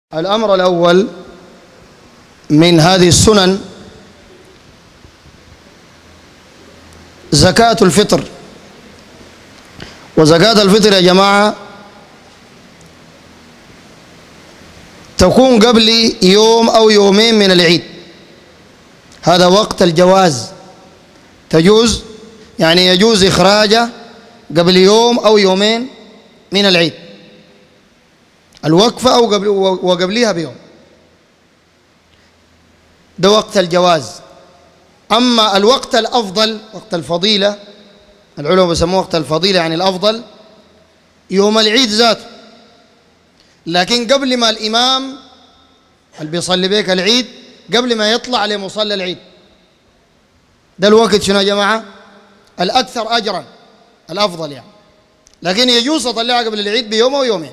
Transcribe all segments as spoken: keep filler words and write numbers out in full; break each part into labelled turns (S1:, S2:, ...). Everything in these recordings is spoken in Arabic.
S1: الأمر الأول من هذه السنن زكاة الفطر. وزكاة الفطر يا جماعة تكون قبل يوم أو يومين من العيد، هذا وقت الجواز، تجوز يعني يجوز إخراجه قبل يوم أو يومين من العيد، الوقفة أو قبل وقبلها بيوم، ده وقت الجواز. أما الوقت الأفضل وقت الفضيلة، العلماء بيسموه وقت الفضيلة يعني الأفضل يوم العيد ذاته، لكن قبل ما الإمام اللي بيصلي بيك العيد قبل ما يطلع لمصلى العيد، ده الوقت شنو يا جماعة؟ الأكثر أجرا، الأفضل يعني، لكن يجوز أطلعها قبل العيد بيوم أو يومين.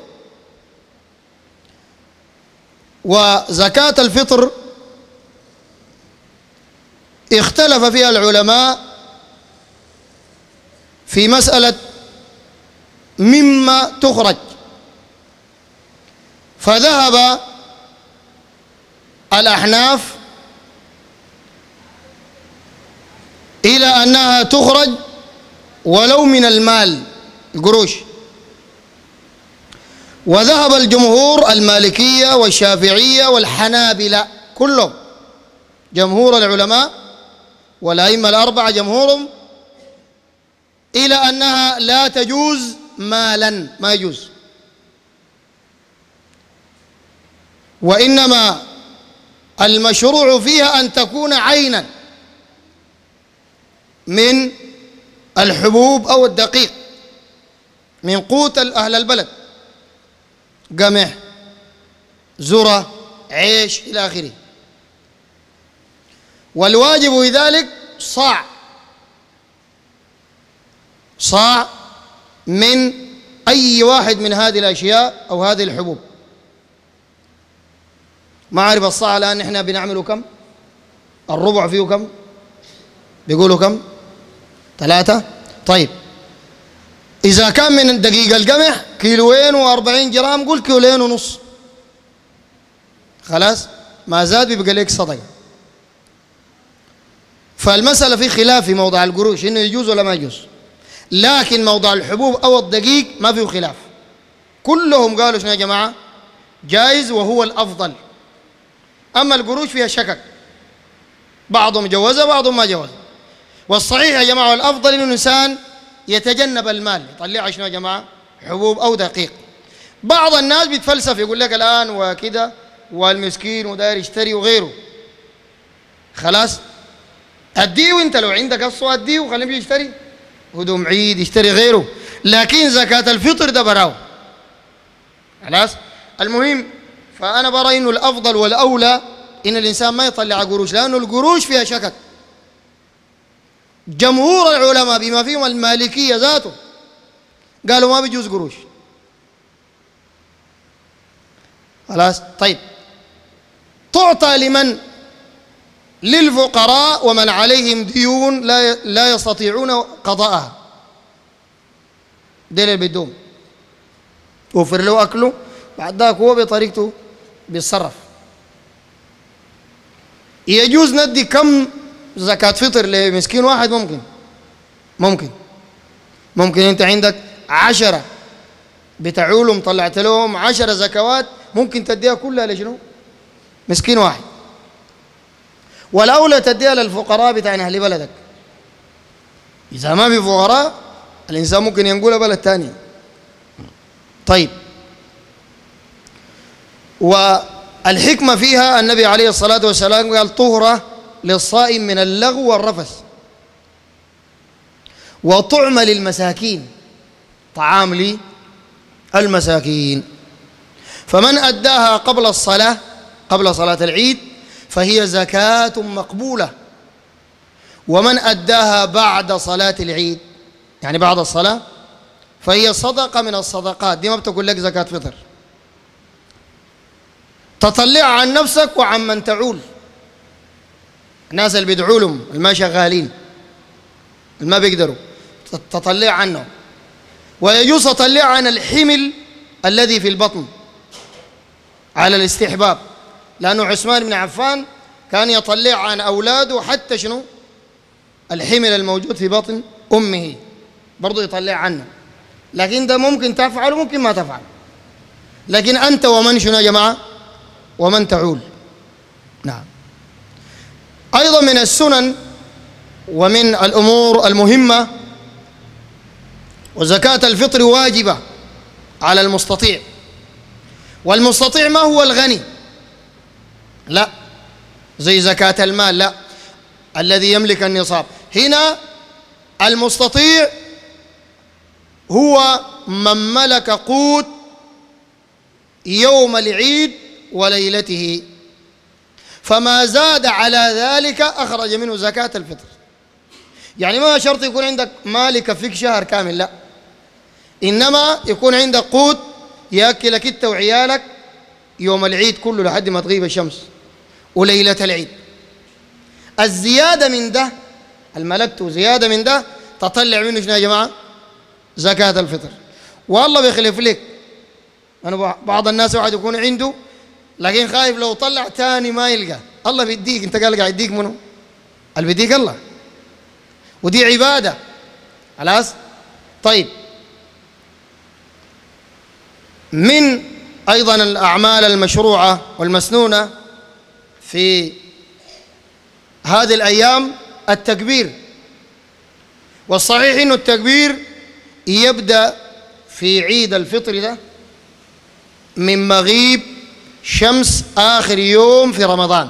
S1: وزكاة الفطر اختلف فيها العلماء في مسألة مما تخرج، فذهب الأحناف إلى أنها تخرج ولو من المال القروش، وذهب الجمهور المالكية والشافعية والحنابلة كلهم، جمهور العلماء والأئمة الأربعة جمهورهم إلى أنها لا تجوز مالا، ما يجوز، وإنما المشروع فيها أن تكون عينا من الحبوب أو الدقيق، من قوت أهل البلد، قمح، ذرة، عيش إلى آخره. والواجب في ذلك صاع، صاع من أي واحد من هذه الأشياء أو هذه الحبوب. ما أعرف الصاع الآن إحنا بنعمله كم؟ الربع فيه كم؟ بيقولوا كم؟ ثلاثة؟ طيب إذا كان من دقيق القمح كيلوين وأربعين جرام قول كيلوين ونص، خلاص ما زاد بيبقى لك صدقة. فالمسألة في خلاف في موضع القروش إنه يجوز ولا ما يجوز، لكن موضع الحبوب أو الدقيق ما فيه خلاف، كلهم قالوا شنو يا جماعة؟ جائز وهو الأفضل. أما القروش فيها شكك، بعضهم جوزها بعضهم ما جوزها، والصحيح يا جماعة والأفضل إنه الإنسان يتجنب المال، يطلع شنو يا جماعة؟ حبوب أو دقيق. بعض الناس بيتفلسف يقول لك الآن وكذا والمسكين وداير يشتري وغيره، خلاص أديه، وأنت لو عندك أصوات أديه وخليه يجي يشتري هدوم عيد، يشتري غيره، لكن زكاة الفطر ده براو، خلاص. المهم فأنا برى إنه الأفضل والأولى إن الإنسان ما يطلع قروش، لأنه القروش فيها شكك. جمهور العلماء بما فيهم المالكية ذاته قالوا ما بيجوز قروش، خلاص. طيب تعطى لمن؟ للفقراء ومن عليهم ديون لا لا يستطيعون قضاءها، ديل اللي بدهم وفر له أكله، بعد ذاك هو بطريقته بيتصرف. يجوز ندي كم زكاة فطر لمسكين واحد؟ ممكن ممكن ممكن أنت عندك عشرة بتعولهم، طلعت لهم عشرة زكوات، ممكن تديها كلها لشنو؟ مسكين واحد. والأولى تديها للفقراء بتاعين أهل بلدك، إذا ما في فقراء الإنسان ممكن ينقلها بلد تاني. طيب والحكمة فيها النبي عليه الصلاة والسلام قال طهرة للصائم من اللغو والرفث، وطعم للمساكين، طعام للمساكين. فمن أداها قبل الصلاة، قبل صلاة العيد، فهي زكاة مقبولة، ومن أداها بعد صلاة العيد يعني بعد الصلاة فهي صدقة من الصدقات، دي ما بتقول لك زكاة فطر، تطلع عن نفسك وعن من تعول، الناس اللي بيدعوا لهم الما شغالين الما بيقدروا تطلع عنه. ويجوز تطلع عن الحمل الذي في البطن، على الاستحباب، لأنه عثمان بن عفان كان يطلع عن أولاده حتى شنو الحمل الموجود في بطن أمه برضو يطلع عنه، لكن ده ممكن تفعل وممكن ما تفعل، لكن أنت ومن شنو يا جماعة ومن تعول. نعم. أيضا من السنن ومن الأمور المهمة، وزكاة الفطر واجبة على المستطيع، والمستطيع ما هو الغني، لا زي زكاة المال، لا الذي يملك النصاب. هنا المستطيع هو من ملك قوت يوم العيد وليلته، فما زاد على ذلك أخرج منه زكاة الفطر. يعني ما شرط يكون عندك مال يكفيك شهر كامل، لا، إنما يكون عندك قوت يأكلك أنت وعيالك يوم العيد كله لحد ما تغيب الشمس وليلة العيد. الزيادة من ده الملكته زيادة من ده تطلع منه شنو يا جماعة؟ زكاة الفطر. والله بيخلف لك، أنا بعض الناس واحد يكون عنده لكن خايف لو طلع تاني ما يلقى، الله بيديك، أنت قال قاعد يديك منه؟ اللي بيديك الله، ودي عبادة. خلاص. طيب، من أيضا الأعمال المشروعة والمسنونة في هذه الأيام التكبير، والصحيح إنه التكبير يبدأ في عيد الفطر ده من مغيب شمس آخر يوم في رمضان،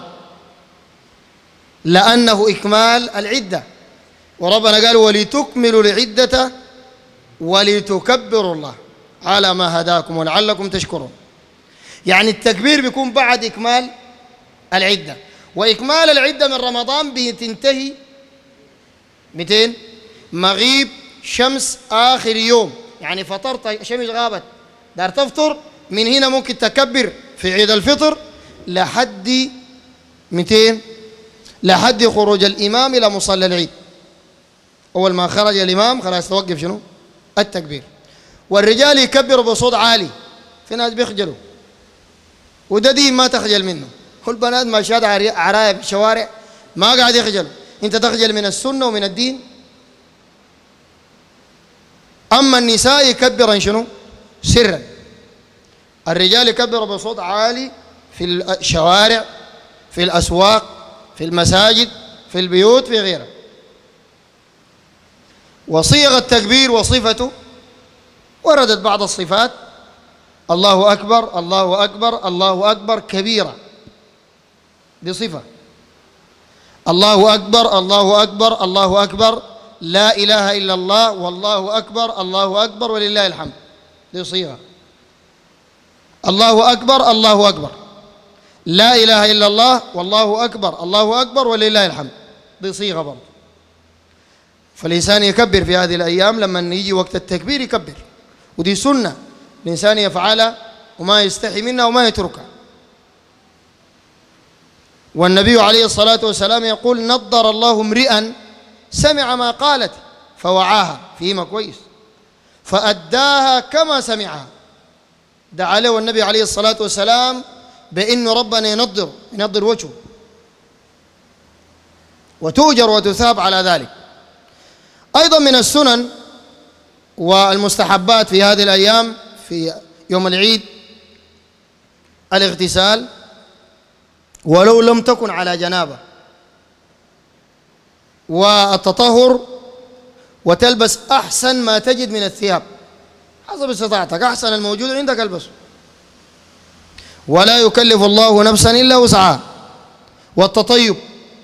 S1: لأنه إكمال العدة، وربنا قال ولتكملوا العدة ولتكبروا الله على ما هداكم ولعلكم تشكرون. يعني التكبير بيكون بعد إكمال العدة، وإكمال العدة من رمضان بتنتهي مئتين مغيب شمس آخر يوم، يعني فطرت شمس غابت دار تفطر، من هنا ممكن تكبر في عيد الفطر لحد مئتين لحد خروج الإمام إلى مصلى العيد. أول ما خرج الإمام خلاص توقف شنو؟ التكبير. والرجال يكبروا بصوت عالي، في ناس بيخجلوا، وده دين ما تخجل منه، والبنات ما شاد عرايا في الشوارع ما قاعد يخجلوا، أنت تخجل من السنة ومن الدين. أما النساء يكبرن شنو؟ سرا. الرجال يكبروا بصوت عالي في الشوارع، في الأسواق، في المساجد، في البيوت، في غيرها. وصيغ التكبير وصفته وردت بعض الصفات: الله أكبر الله أكبر الله أكبر كبيرا، دي صفة. الله أكبر الله أكبر الله أكبر لا إله إلا الله والله أكبر الله أكبر ولله الحمد، دي صيغة. الله أكبر الله أكبر لا إله إلا الله والله أكبر الله أكبر ولله الحمد، دي صيغة برضه. فالإنسان يكبر في هذه الأيام، لما يجي وقت التكبير يكبر، ودي سنة الإنسان يفعلها وما يستحي منها وما يتركها. والنبي عليه الصلاة والسلام يقول: نضر الله امرئا سمع ما قالت فوعاها، فيما كويس، فأداها كما سمعها. دعا له النبي عليه الصلاة والسلام بأنه ربنا ينضر ينضر وجهه، وتؤجر وتثاب على ذلك. أيضا من السنن والمستحبات في هذه الأيام في يوم العيد الاغتسال، ولو لم تكن على جنابة، والتطهر، وتلبس أحسن ما تجد من الثياب حسب استطاعتك، أحسن الموجود عندك البسه، ولا يكلف الله نفسا إلا وسعها، والتطيب،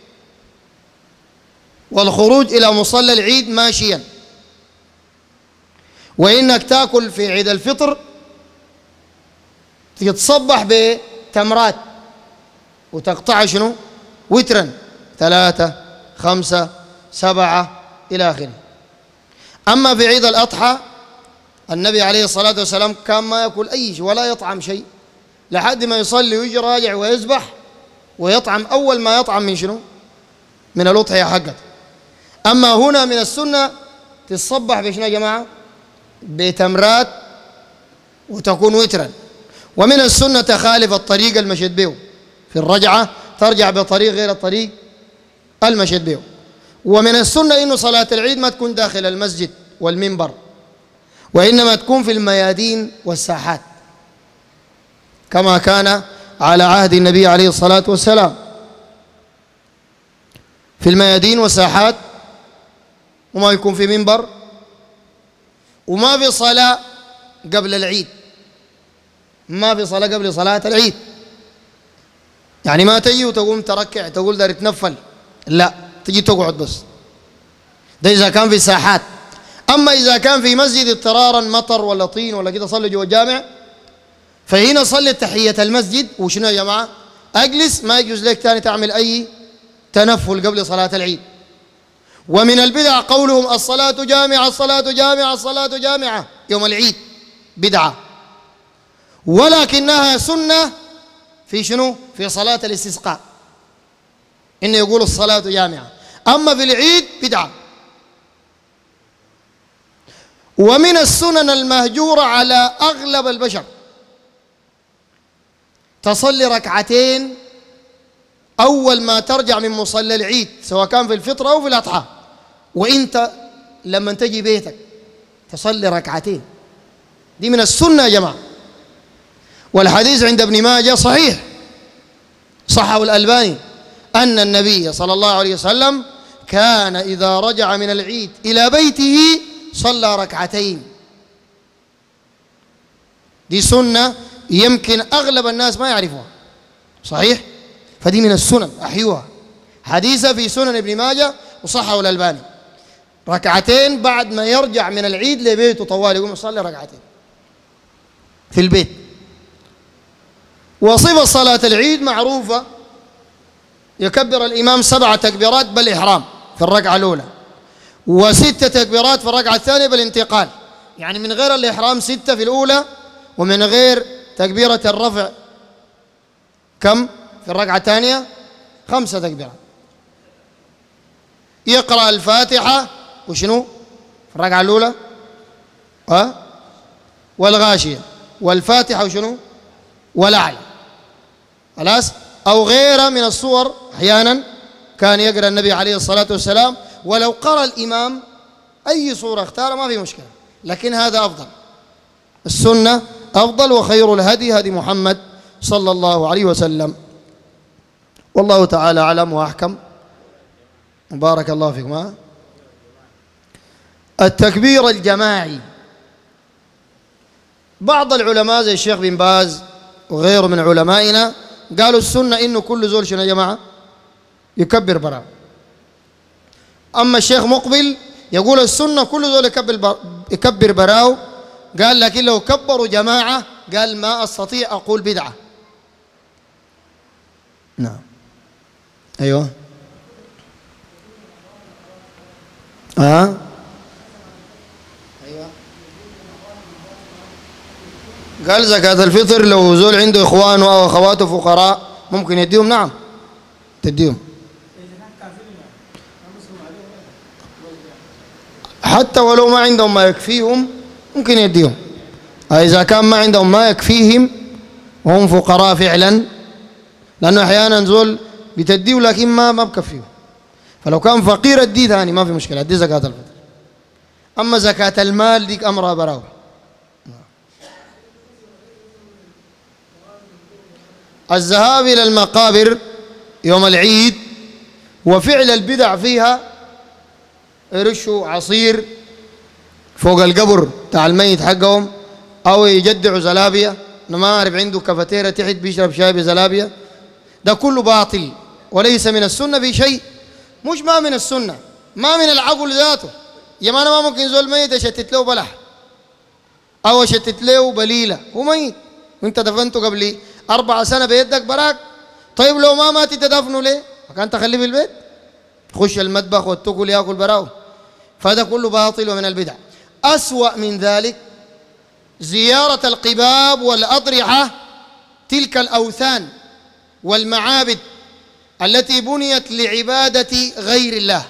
S1: والخروج إلى مصلى العيد ماشيا. وإنك تأكل في عيد الفطر تتصبح بتمرات وتقطع شنو؟ وترا، ثلاثة خمسة سبعة إلى آخره. أما في عيد الأضحى النبي عليه الصلاة والسلام كان ما يأكل أي شيء ولا يطعم شيء لحد ما يصلي ويجي راجع ويذبح ويطعم أول ما يطعم من شنو؟ من الأضحية حقته. أما هنا من السنة تتصبح بشنو يا جماعة؟ بتمرات وتكون وترا، ومن السنة تخالف الطريق المشيت به، في الرجعة ترجع بطريق غير الطريق المشيت به. ومن السنة إنه صلاة العيد ما تكون داخل المسجد والمنبر، وإنما تكون في الميادين والساحات كما كان على عهد النبي عليه الصلاة والسلام، في الميادين والساحات، وما يكون في منبر، وما في صلاة قبل العيد، ما في صلاة قبل صلاة العيد. يعني ما تجي وتقوم تركع تقول دار تنفل، لا، تجي تقعد بس. ده إذا كان في ساحات. أما إذا كان في مسجد اضطرارا مطر ولا طين ولا كده صلي جوا الجامع، فهنا صلي تحية المسجد. وشنو يا جماعة؟ أجلس، ما يجوز لك ثاني تعمل أي تنفل قبل صلاة العيد. ومن البدع قولهم الصلاة جامعة الصلاة جامعة الصلاة جامعة يوم العيد، بدعة، ولكنها سنة في شنو؟ في صلاة الاستسقاء، إنه يقول الصلاة جامعة. أما في العيد بدعة. ومن السنن المهجورة على أغلب البشر تصلي ركعتين أول ما ترجع من مصلى العيد، سواء كان في الفطر أو في الأضحى. وإنت لما تجي بيتك تصلي ركعتين، دي من السنة يا جماعة. والحديث عند ابن ماجه صحيح، صححه الألباني، أن النبي صلى الله عليه وسلم كان إذا رجع من العيد إلى بيته صلى ركعتين. دي سنة يمكن أغلب الناس ما يعرفوها، صحيح؟ فدي من السنن، أحيوها. حديثة في سنن ابن ماجه وصححه الألباني، ركعتين بعد ما يرجع من العيد لبيته طوال يقوم يصلي ركعتين في البيت. وصفة صلاة العيد معروفة، يكبر الإمام سبع تكبيرات بالإحرام في الركعة الأولى، وست تكبيرات في الركعة الثانية بالانتقال، يعني من غير الإحرام ستة في الأولى، ومن غير تكبيرة الرفع كم في الركعة الثانية؟ خمسة تكبيرات. يقرأ الفاتحة وشنو في الركعة الأولى؟ أه؟ والغاشية، والفاتحة وشنو؟ والأعلى، خلاص؟ أو غيرها من الصور. أحيانا كان يقرأ النبي عليه الصلاة والسلام، ولو قرأ الإمام أي صورة اختار ما في مشكلة، لكن هذا أفضل، السنة أفضل. وخير الهدي هدي محمد صلى الله عليه وسلم. والله تعالى أعلم وأحكم. بارك الله فيكم. التكبير الجماعي، بعض العلماء زي الشيخ بن باز وغيره من علمائنا قالوا السنة إنه كل زول شنو يا جماعة يكبر براو. أما الشيخ مقبل يقول السنة كل زول يكبر يكبر براو، قال لكن لو كبروا جماعة قال ما أستطيع أقول بدعة. نعم أيوه ها أيوه قال زكاة الفطر لو زول عنده إخوانه أو أخواته فقراء ممكن يديهم. نعم تديهم، حتى ولو ما عندهم ما يكفيهم ممكن يديهم. إذا كان ما عندهم ما يكفيهم وهم فقراء فعلا، لأنه أحيانا زول بتديه لكن ما ما بكفيه، فلو كان فقير اديه ثاني ما في مشكلة، اديه زكاة الفطر. أما زكاة المال ديك أمرها براو. الذهاب إلى المقابر يوم العيد وفعل البدع فيها، يرشوا عصير فوق القبر تاع الميت حقهم، أو يجدعوا زلابية. أنا ما أعرف عنده كافيتيريا تحت بيشرب شاي بزلابية، ده كله باطل وليس من السنة في شيء. مش ما من السنة، ما من العقل ذاته. يا ما أنا ما ممكن زول ميت أشتت له بلح أو أشتت له بليلة، هو ميت وأنت دفنته قبل أربع سنة بيدك براك. طيب لو ما مات تدفنه ليه؟ فكان تخليه في البيت خش المطبخ والتكل ياكل براو. فهذا كله باطل ومن البدع. أسوأ من ذلك زيارة القباب والأضرحة، تلك الأوثان والمعابد التي بنيت لعبادة غير الله،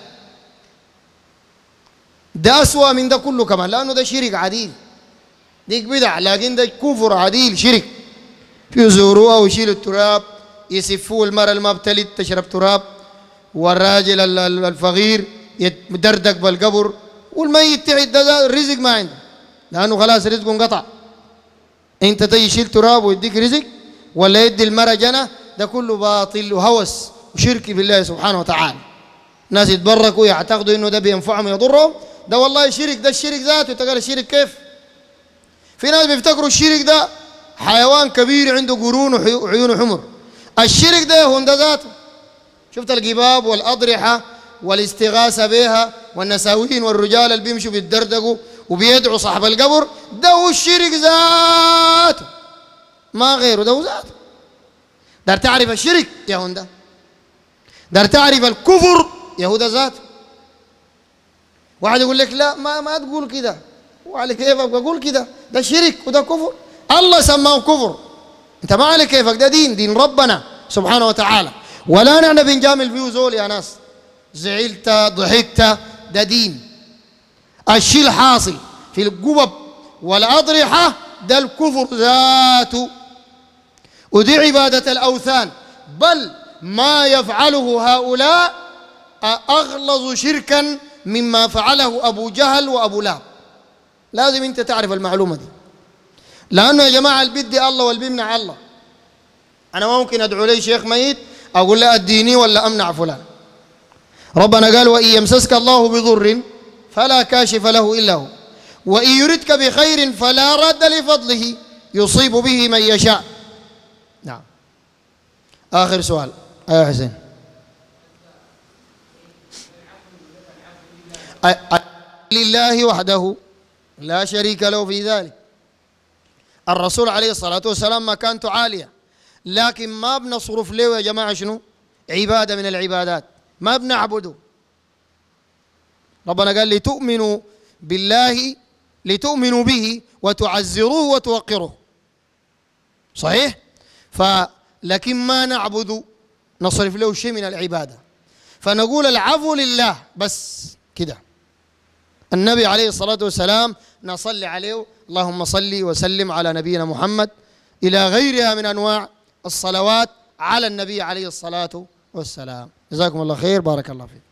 S1: ده أسوأ من ده كله كمان، لأنه ده شرك عديل، ديك بدع، لكن ده كفر عديل شرك. يزوروها ويشيلوا التراب، يسفوا المرأة اللي ما بتلد تشرب تراب، والراجل الفقير يدردق بالقبر، والميت تعد ده الرزق ما عنده لأنه خلاص رزقه انقطع. أنت تيجي يشيل تراب ويديك رزق ولا يدي المرأة جنة؟ ده كله باطل وهوس وشرك بالله سبحانه وتعالى. ناس يتبركوا يعتقدوا إنه ده بينفعهم ويضرهم، ده والله شرك، ده الشرك ذاته. تقال الشرك كيف؟ في ناس بيفتكروا الشرك ده حيوان كبير عنده قرون وعيونه حمر. الشرك ده هو ده ذاته. شفت القباب والأضرحة والاستغاثة بها والنساوين والرجال اللي بيمشوا بيتدردقوا وبيدعوا صاحب القبر، ده هو الشرك ذاته ما غيره، ده هو ذاته. دار تعرف الشرك يا هوندا، دار تعرف الكفر يا هو ده ذاته. واحد يقول لك لا ما ما تقول كده، وعلى كيفك بقول كده، ده شرك وده كفر. الله سماه كفر، انت ما على كيفك، ده دين دين ربنا سبحانه وتعالى، ولا نحن بنجامل فيه زول يا ناس. زعلت ضحكت ده دين. الشيء الحاصل في القبب والأضرحة ده الكفر ذاته، ودي عبادة الأوثان، بل ما يفعله هؤلاء أغلظ شركا مما فعله أبو جهل وأبو لهب. لازم أنت تعرف المعلومة دي، لأنه يا جماعة اللي بدي الله واللي بيمنع الله. أنا ممكن أدعو لي شيخ ميت أقول له أديني ولا أمنع فلان. ربنا قال وإن يمسسك الله بضر فلا كاشف له إلا هو وإن يردك بخير فلا رد لفضله يصيب به من يشاء. نعم. آخر سؤال. أيها حسين. لله وحده لا شريك له في ذلك. الرسول عليه الصلاة والسلام مكانته عالية، لكن ما بنصرف له يا جماعة شنو؟ عبادة من العبادات، ما بنعبده. ربنا قال لتؤمنوا بالله لتؤمنوا به وتعزروه وتوقروه، صحيح؟ فلكن ما نعبد نصرف له شيء من العبادة، فنقول العفو لله بس كده. النبي عليه الصلاة والسلام نصلي عليه اللهم صل وسلم على نبينا محمد إلى غيرها من أنواع الصلوات على النبي عليه الصلاة والسلام. جزاكم الله خير، بارك الله فيك.